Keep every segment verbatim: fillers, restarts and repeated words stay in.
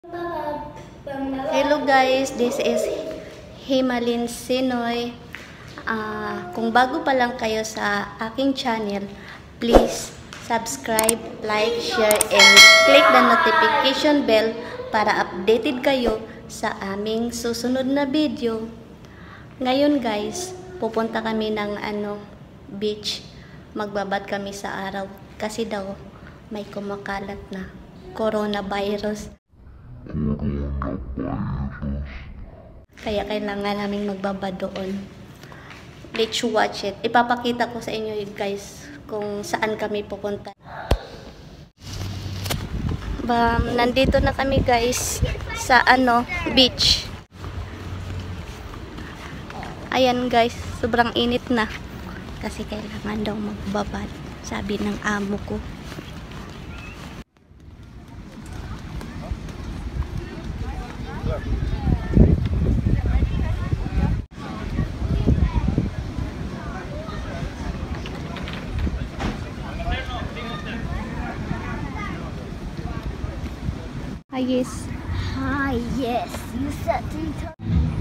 Hello guys, this is Himalin Sinoy. Uh, kung bago pa lang kayo sa aking channel, please subscribe, like, share, and click the notification bell para updated kayo sa aming susunod na video. Ngayon guys, pupunta kami ng ano, beach. Magbabad kami sa araw kasi daw may kumakalat na coronavirus. Kaya kailangan naming magbabad doon. Let's watch it. Ipapakita ko sa inyo guys kung saan kami pupunta. Ba, nandito na kami guys sa ano, beach. Ayan guys, sobrang init na. Kasi kailangan daw magbabad, sabi ng amo ko. Ah, yes. Hi, yes. You said three times.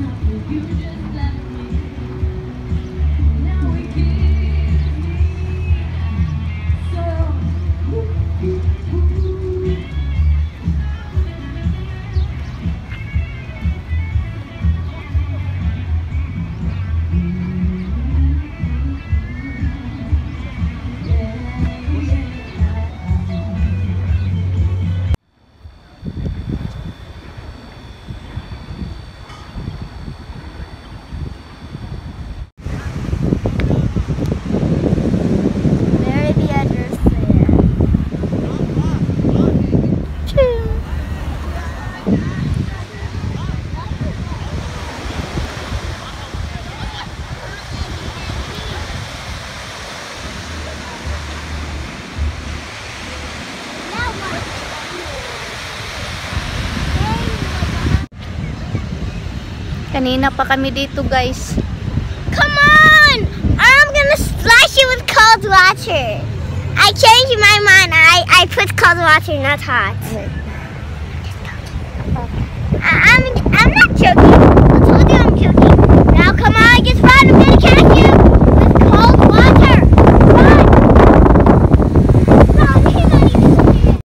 Kanina pa kami dito guys. Come on! I'm gonna splash you with cold water. I changed my mind. I, I put cold water, not hot. I, I'm